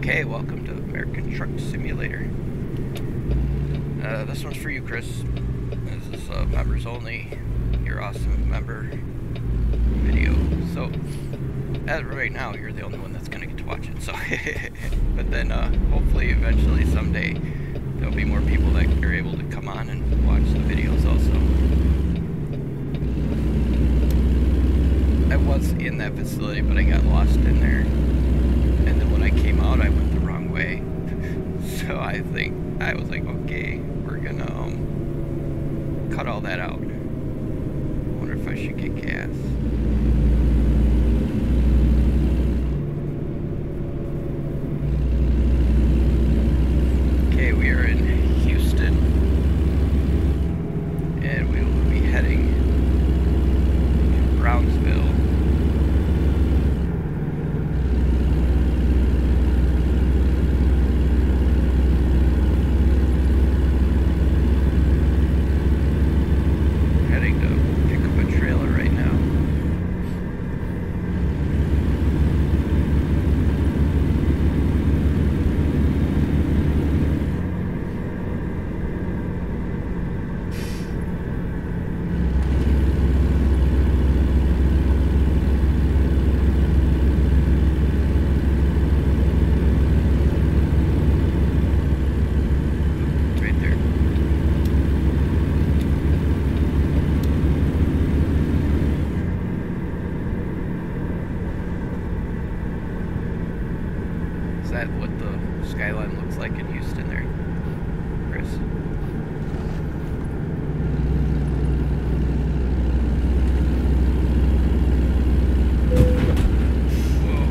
Okay, welcome to American Truck Simulator. This one's for you, Chris. This is members only, your awesome member video. So, as of right now, you're the only one that's going to get to watch it. So, but then hopefully, eventually, someday, there'll be more people that are able to come on and watch the videos also. I was in that facility, but I got lost in there. And then when I came out, I went the wrong way. So I was like, okay, we're gonna cut all that out. Wonder if I should get gas. Okay, we are in Houston, and we will be heading to Brownsville. Is that what the skyline looks like in Houston there, Chris? Whoa.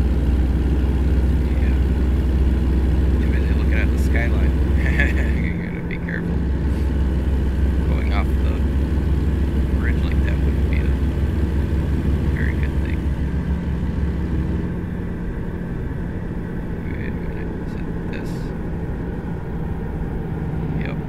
Yeah. Too busy looking at the skyline. You gotta be careful. Going off the bridge like that wouldn't be a very good thing. Wait a minute, is it this? Yep.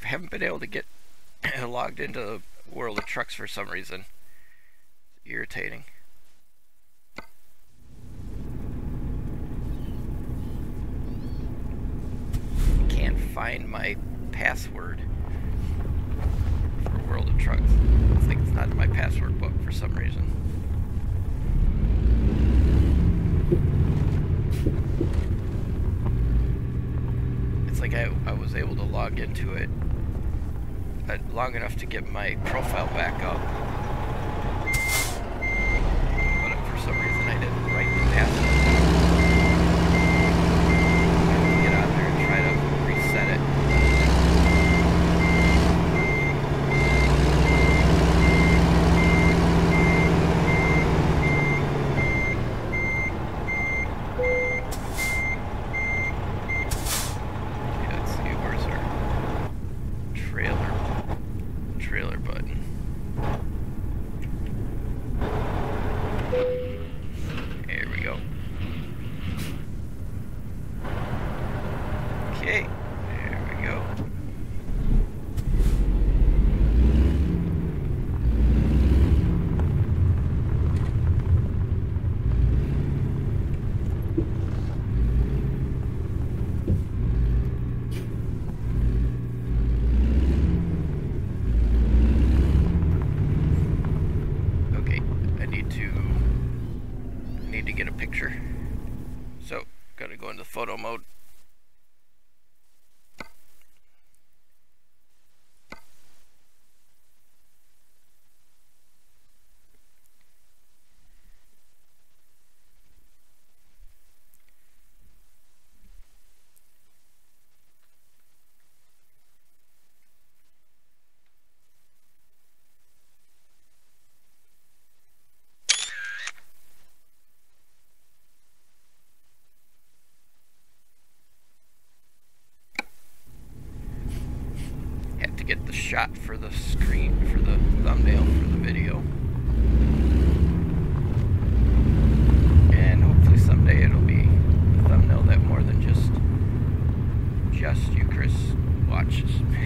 haven't been able to get logged into the World of Trucks for some reason. It's irritating. Can't find my password for World of Trucks. I think it's not in my password book for some reason. It's like I was able to log into it long enough to get my profile back up, but for some reason I didn't write the password. I have to get out there and try to reset it. So, gotta go into photo mode. To get the shot for the screen, for the thumbnail for the video, and hopefully someday it'll be a thumbnail that more than just you, Chris, watches.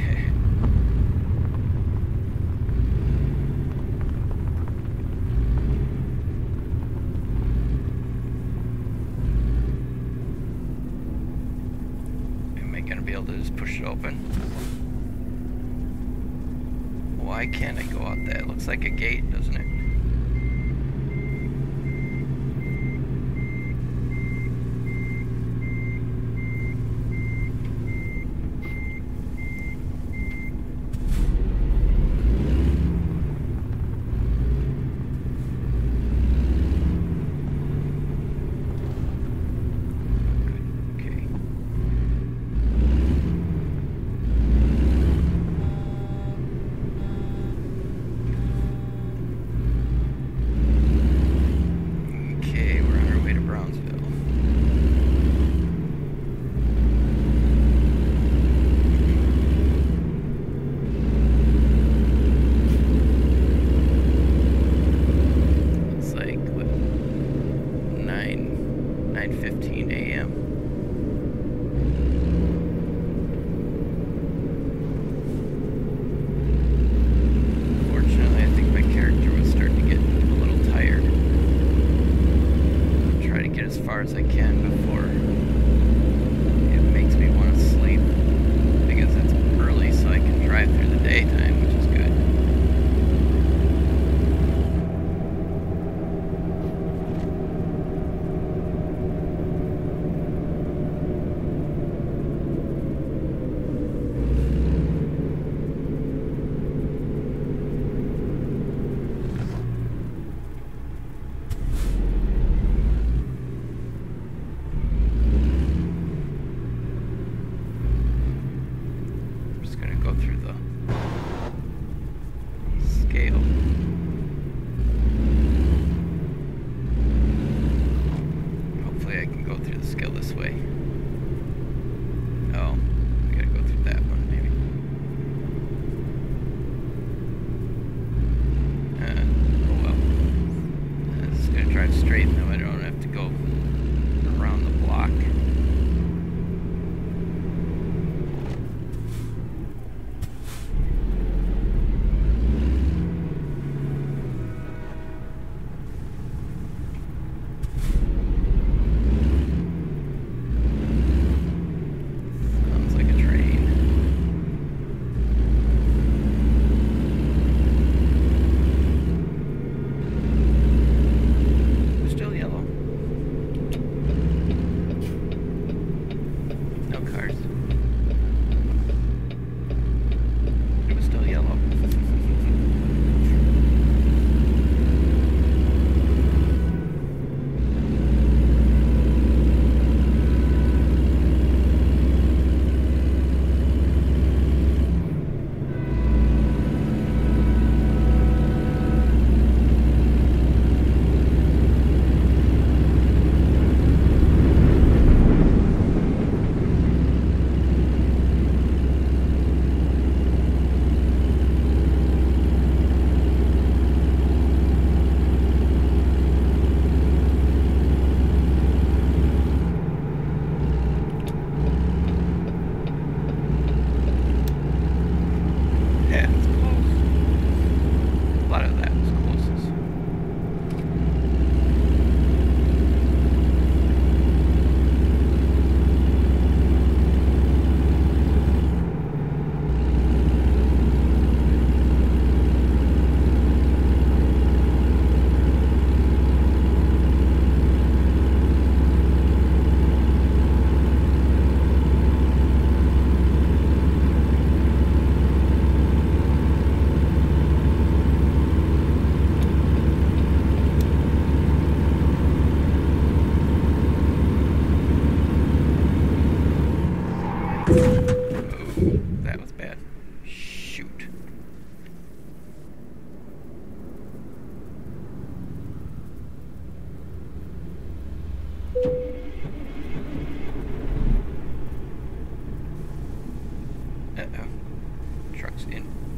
Am I gonna be able to just push it open? Why can't I go out there? It looks like a gate, doesn't it? As I can before it makes me want to sleep, because it's early so I can drive through the daytime, which is good. Through the scale. Hopefully I can go through the scale this way. Oh, I gotta go through that one maybe. Oh well. I'm just gonna drive straight now. I don't have to go around the block.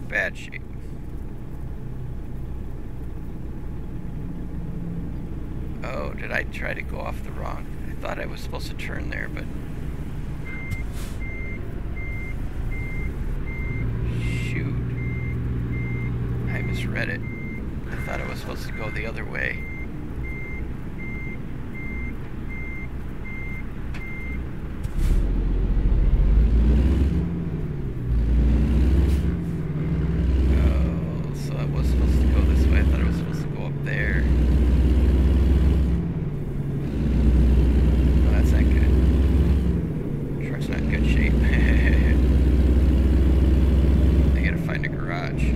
bad shape. Oh, did I try to go off the wrong? I thought I was supposed to turn there, but... Shoot. I misread it. I thought I was supposed to go the other way. Oh, so I was supposed to go this way. I thought I was supposed to go up there. Oh, that's not good. Truck's not in good shape. I gotta find a garage.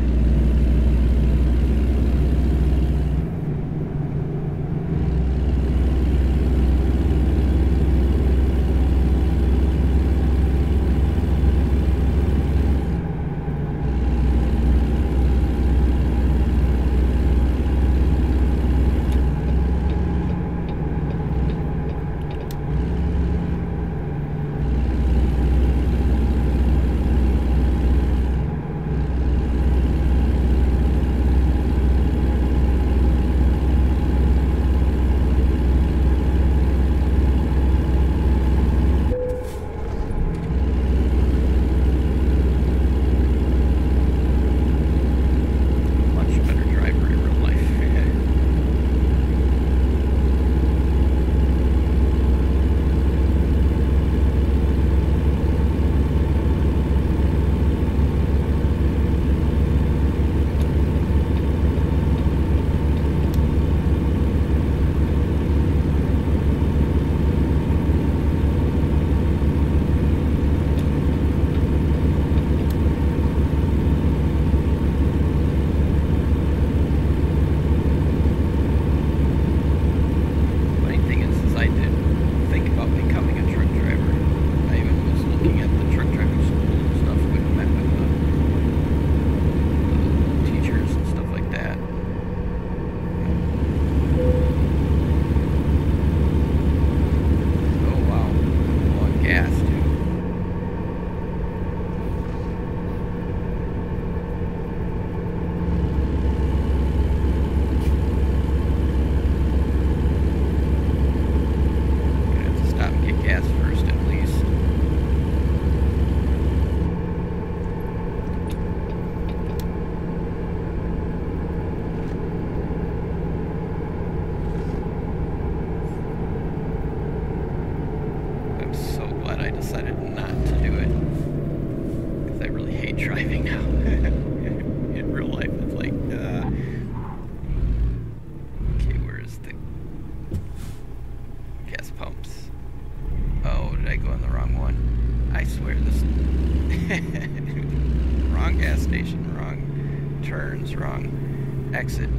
Exit.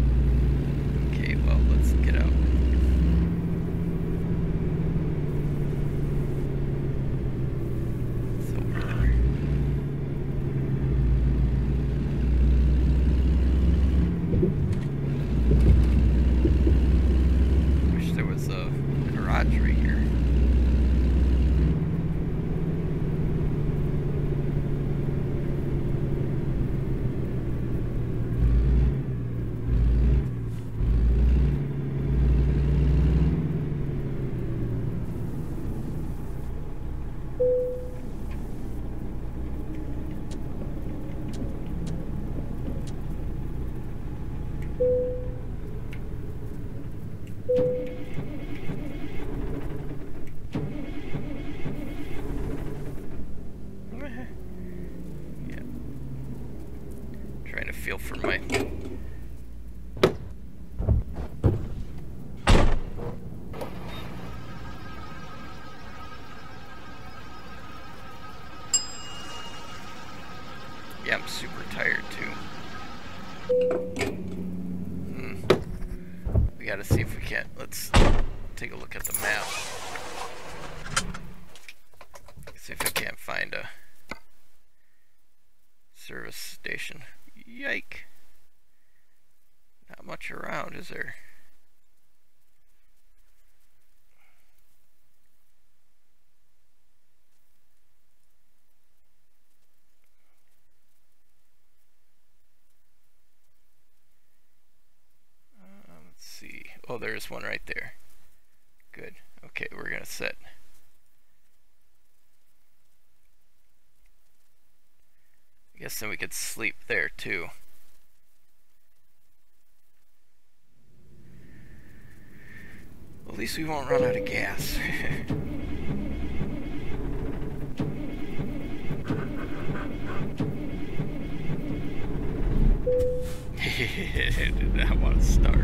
Okay, well, let's get out. It's over there. Wish there was a garage right here. Feel for my yeah, I'm super tired too. We gotta see if we can't. Let's take a look at the map. See if I can't find a service station. Yike. Not much around, is there? Oh, there's one right there. Good. Okay, we're gonna set. I guess then we could sleep there too. Well, at least we won't run out of gas. Did not want to start.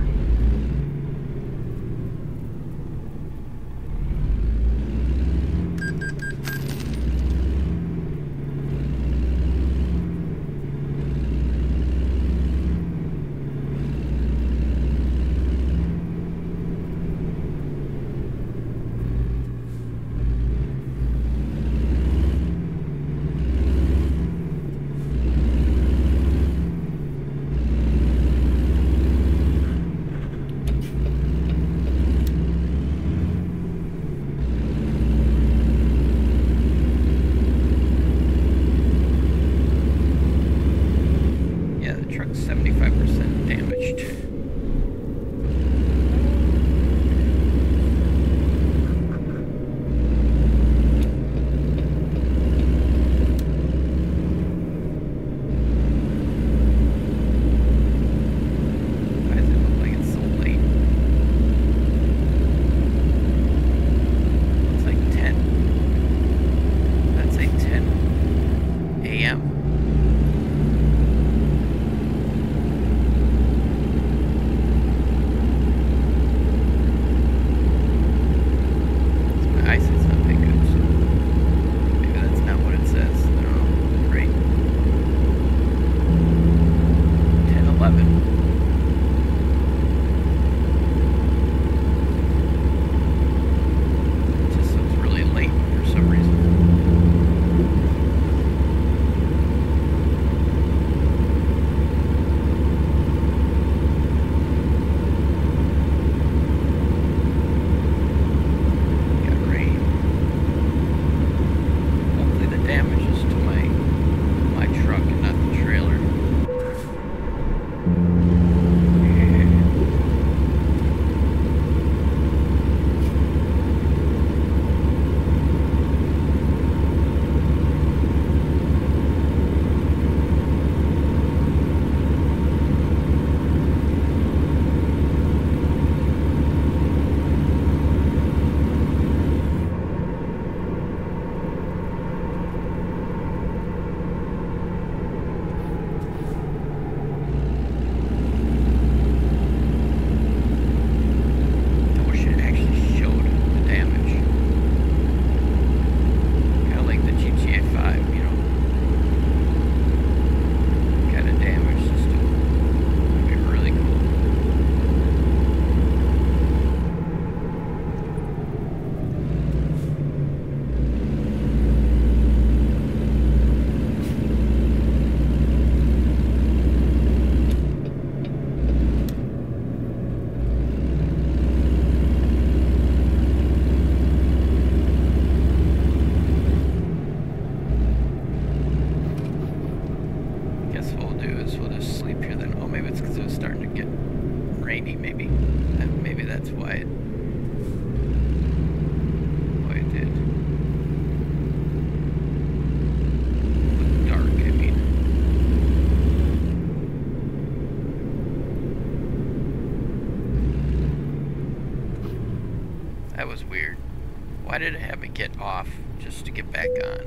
That was weird. Why did it have me get off just to get back on?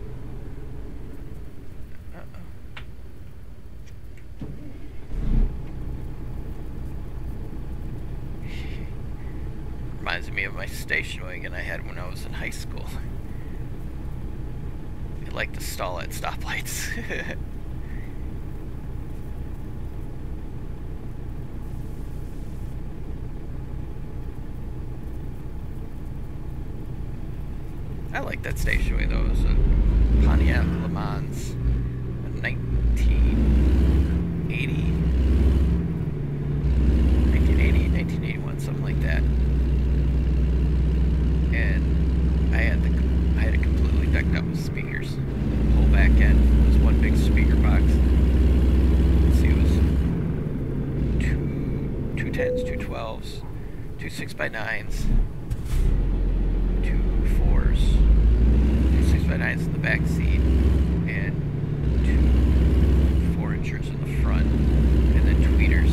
Reminds me of my station wagon I had when I was in high school. I like to stall at stoplights. I like that station wagon though. It was a Pontiac Le Mans, a 1981, something like that. And I had it completely decked up with speakers. The whole back end was one big speaker box. Let's see, it was two 10s, two 12s, 2 6x9s, 2 4s, 2 6x9s in the back seat, and 2 4-inchers in the front, and then tweeters,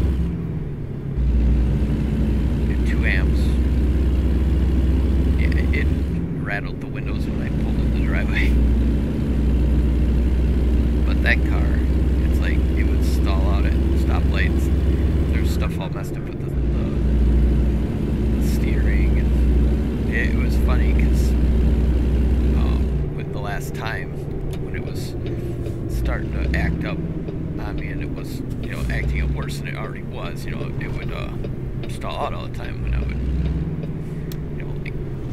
and 2 amps. Yeah, it rattled the windows when I pulled in the driveway. But that car, it's like it would stall out at stoplights. There's stuff all messed up with the steering, and it was funny because with the last time when it was starting to act up on me, and it was, you know, acting up worse than it already was, you know, it would stall out all the time when I would, you know,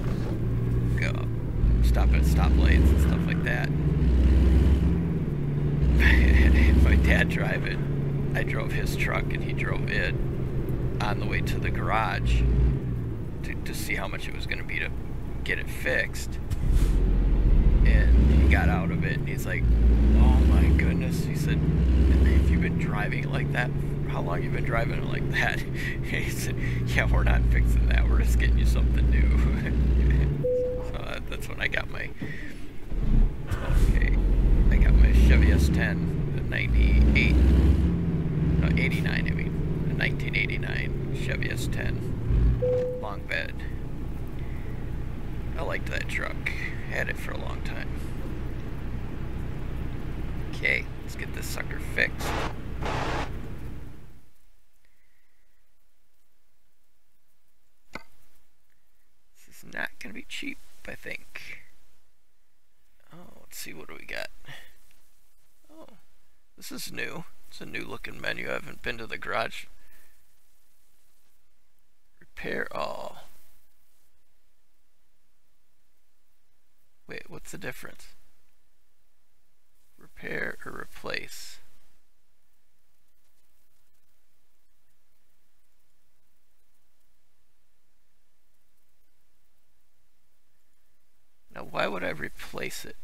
like, stop at stoplights and stuff like that. My dad driving, I drove his truck and he drove it on the way to the garage to see how much it was going to be to get it fixed. And he got out of it and he's like, oh my goodness, he said, have you been driving it like that? How long have you been driving it like that? And he said, yeah, we're not fixing that, we're just getting you something new. So that's when I got my, I got my Chevy S10, the 98, no, 89, I mean, the 1989 Chevy S10 long bed. I liked that truck, had it for a long time. Okay, let's get this sucker fixed. This is not gonna be cheap, I think. Oh, let's see, what do we got? Oh, this is new. It's a new looking menu. I haven't been to the garage. Repair all. Wait, what's the difference? Repair or replace? Now, why would I replace it?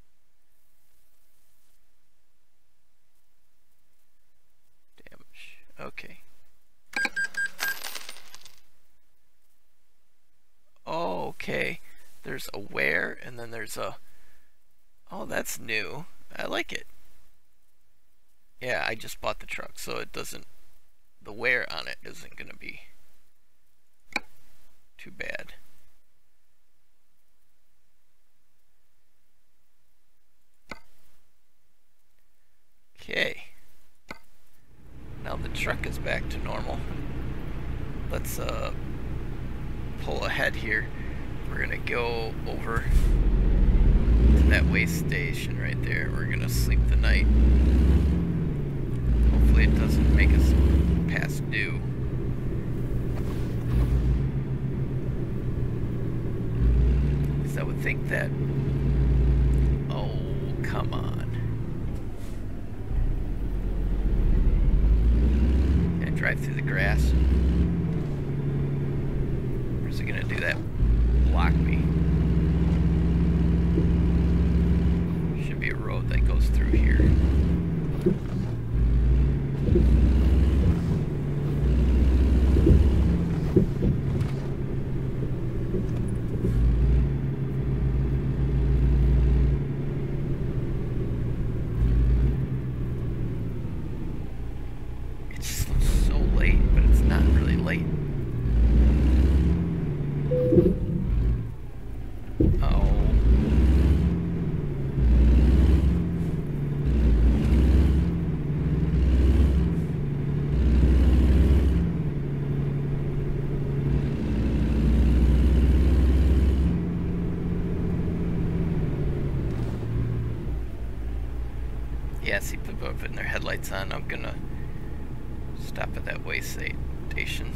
Damage. Okay. Oh, okay. There's a wear, and then there's a... Oh, that's new. I like it. Yeah, I just bought the truck, so it doesn't... The wear on it isn't going to be too bad. Okay. Now the truck is back to normal. Let's pull ahead here. We're gonna go over to that way station right there. We're gonna sleep the night. Hopefully it doesn't make us past due. Because I would think that... Oh, come on. Can I drive through the grass? Or is it gonna do that? Block me. Should be a road that goes through here. It just looks so late, but it's not really late. Yeah, see people putting their headlights on. I'm gonna stop at that way station.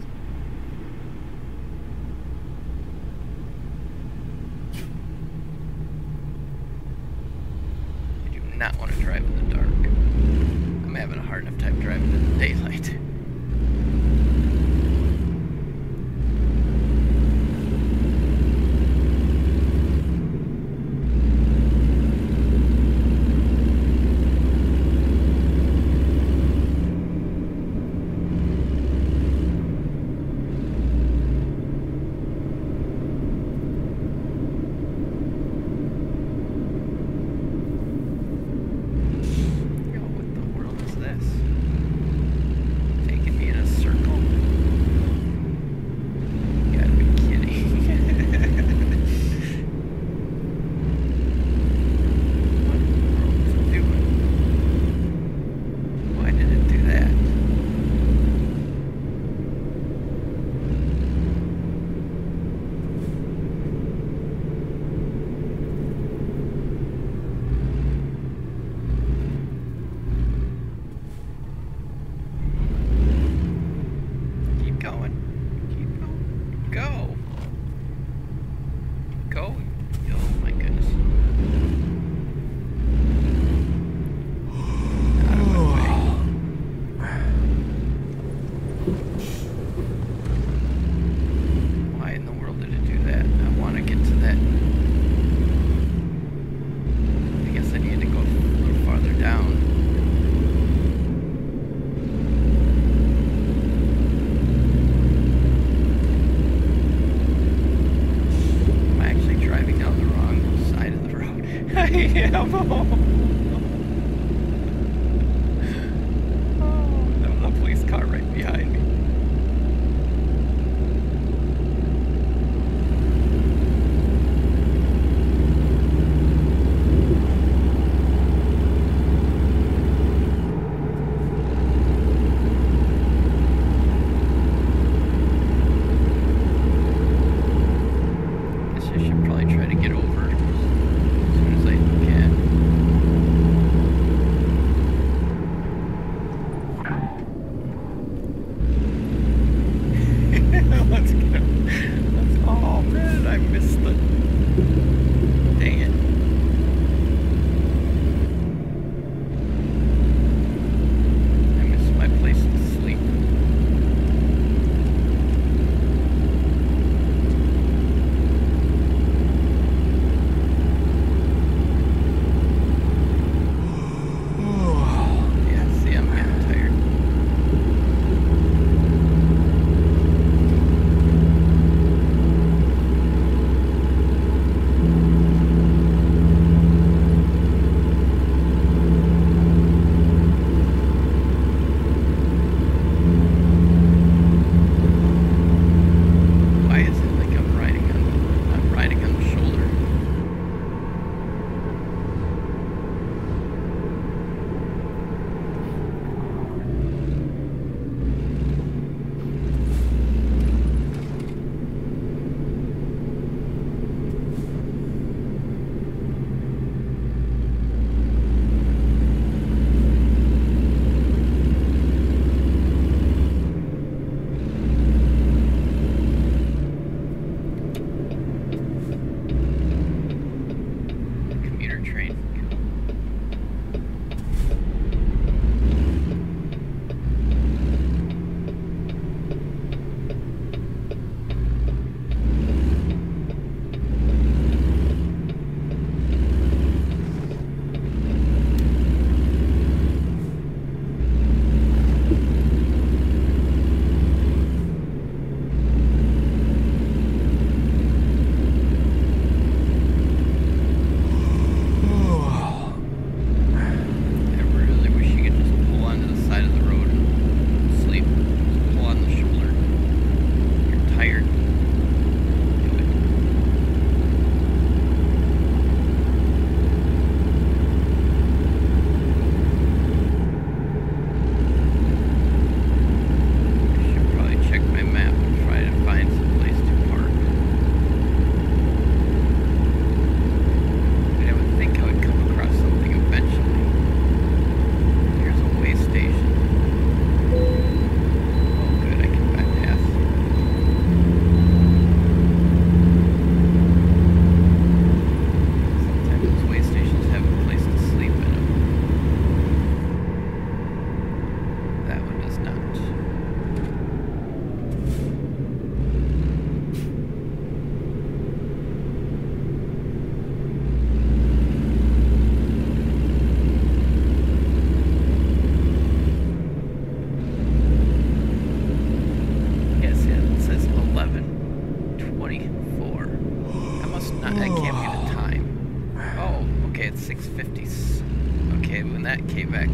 I do not want to drive in the dark. I'm having a hard enough time driving in the daylight.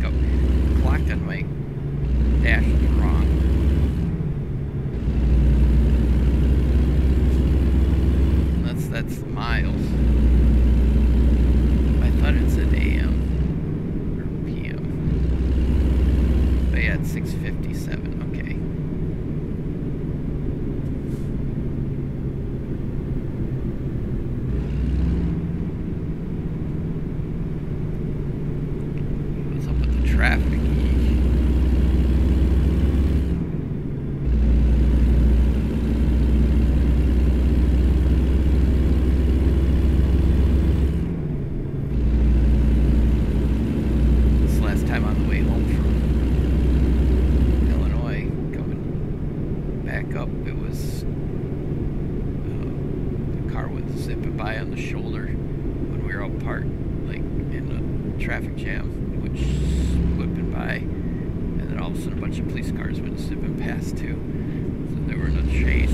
go. The clock on my dash is wrong. That's miles. I thought it said AM or PM. But yeah, it's 6:57. Okay. What's up with the traffic? Traffic jam, which whipping by, and then all of a sudden a bunch of police cars went zipping past too, so they were in a chase.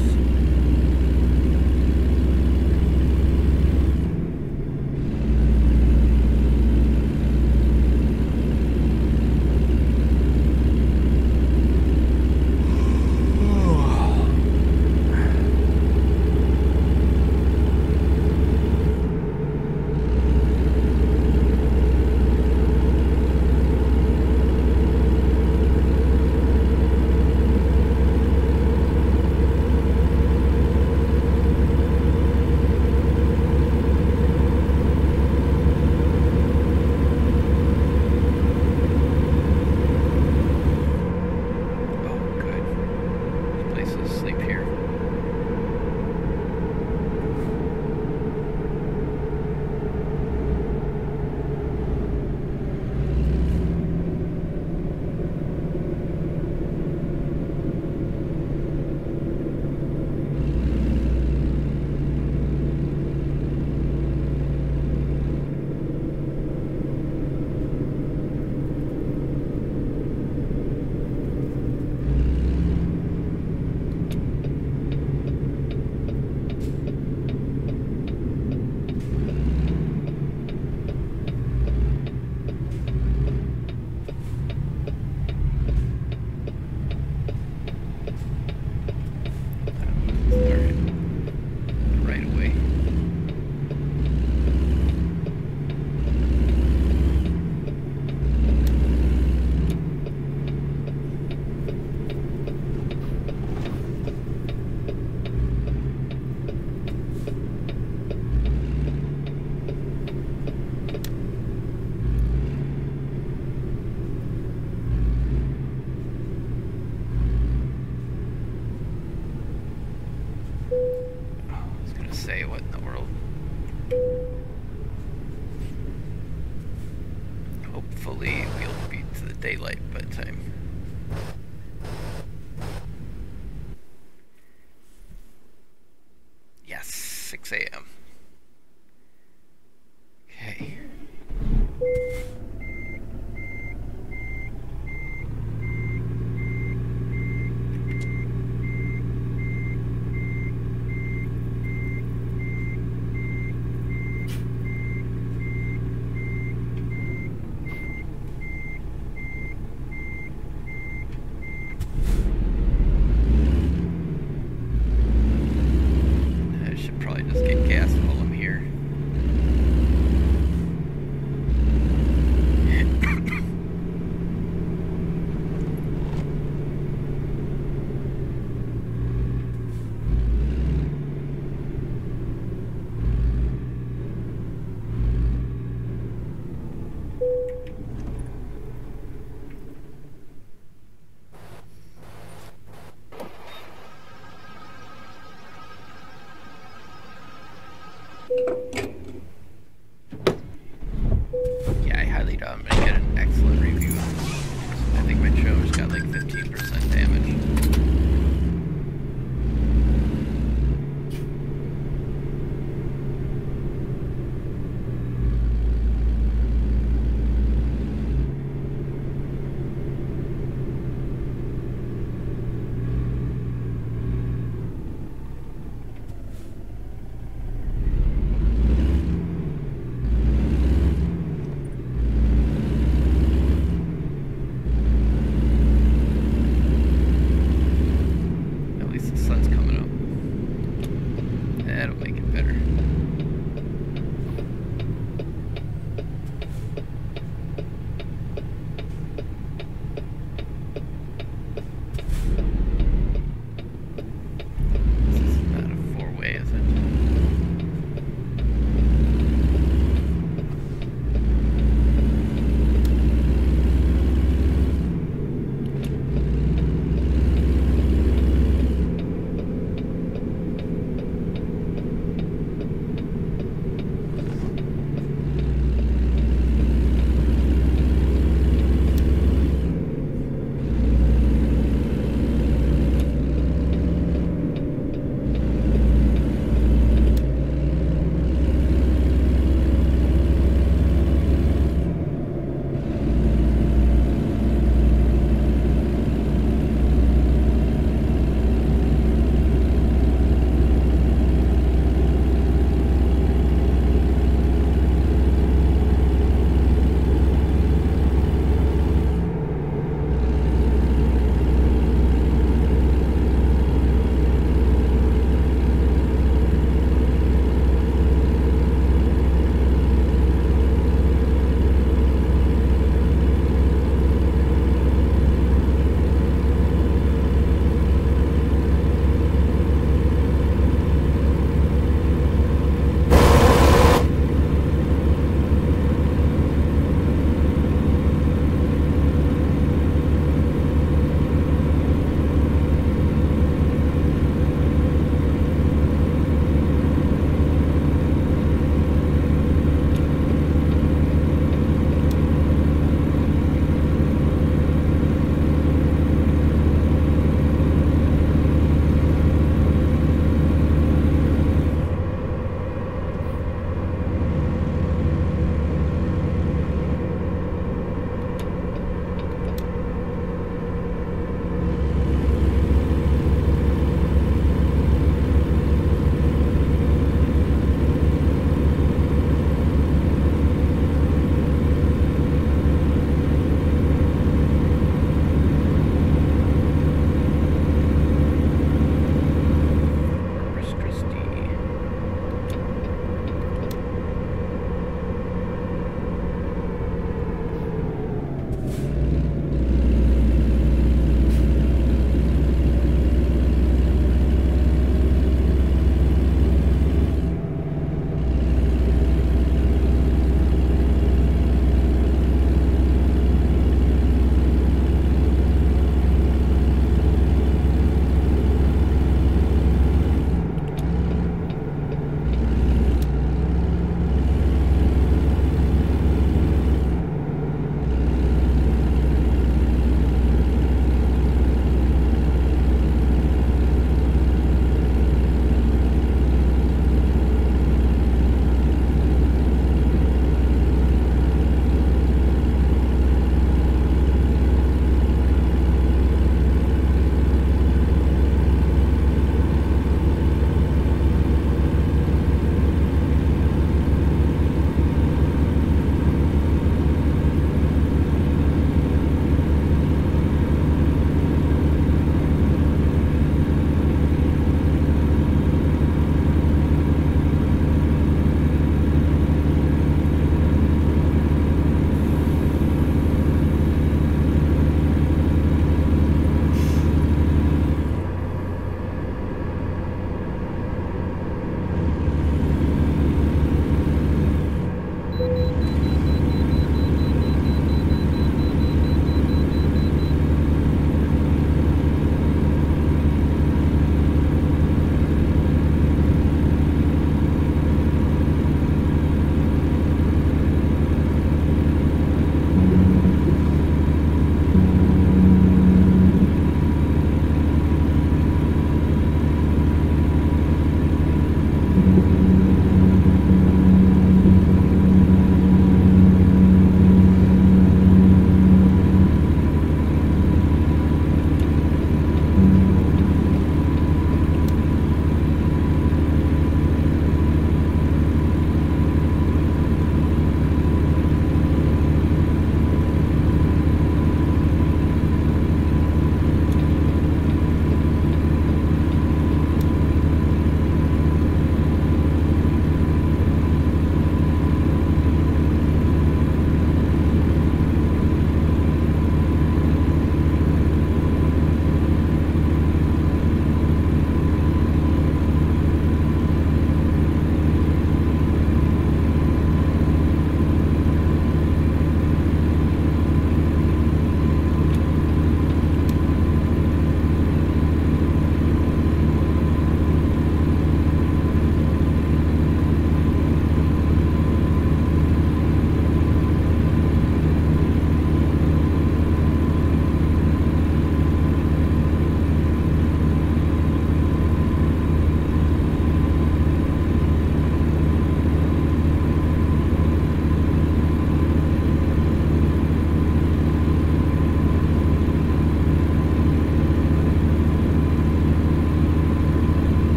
Say what in the world? Hopefully we'll be to the daylight by the time. Yes, 6 a.m. Okay. Yeah, I highly doubt I'm going to get an excellent review. I think my trailer's got like 15% damage.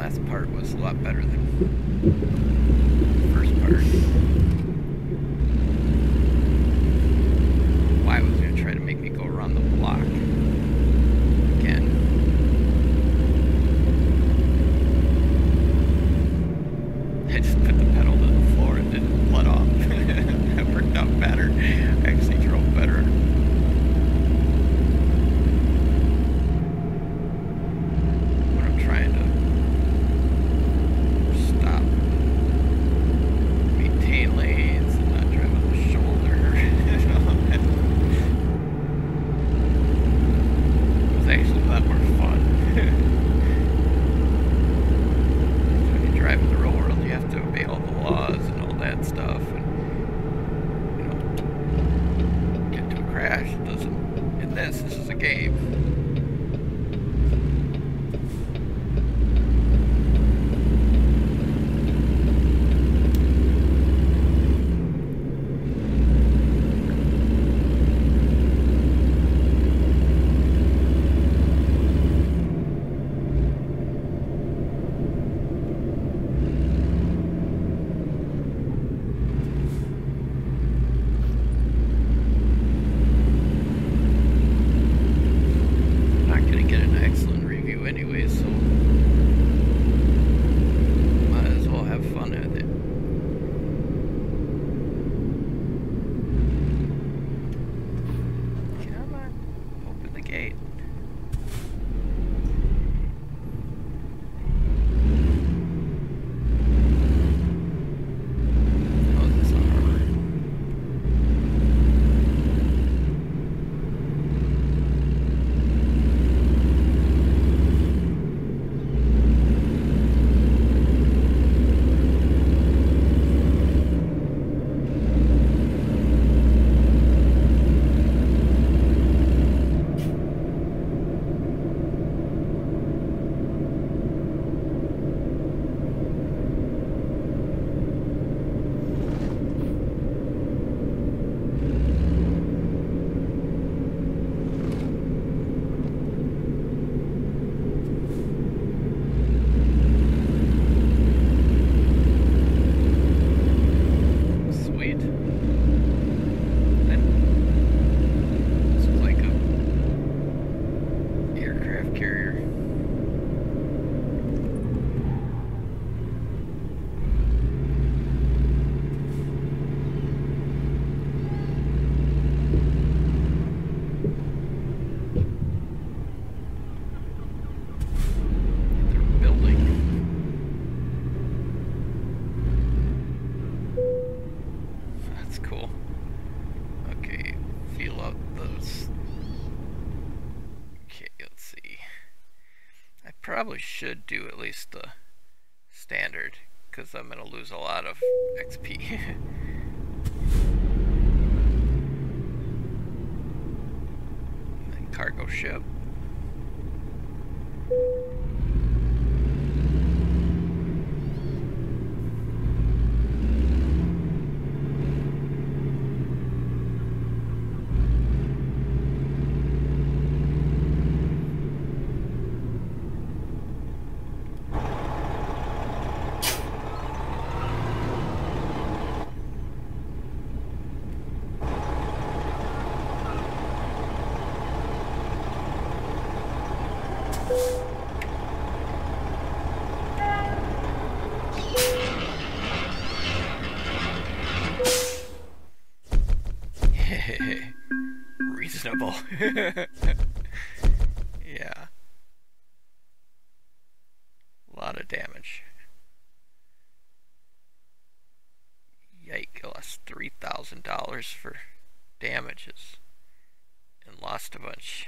last part was a lot better than the first part. Why was going to try to make me go around the block again? I just put the pedal to the floor and didn't let off. That worked out better. I actually drove better. When I'm trying to stop, maintain lanes, and not drive on the shoulder. It was actually a lot more fun. When you drive in the real world, you have to obey all the laws and all that stuff, and you know, get to a crash. It doesn't. In this is a game. Probably should do at least the standard, because I'm going to lose a lot of XP. And then cargo ship. Reasonable. Yeah. A lot of damage. Yike, I lost $3,000 for damages and lost a bunch.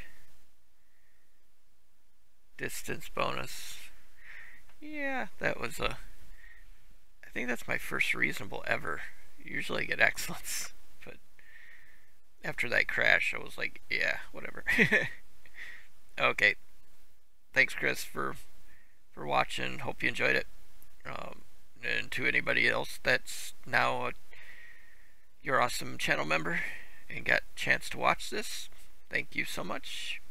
Distance bonus. Yeah, that was a... I think that's my first reasonable ever. Usually I get excellence, but after that crash I was like, yeah, whatever. Okay, thanks Chris for watching. Hope you enjoyed it. And to anybody else that's now your awesome channel member and got a chance to watch this, thank you so much.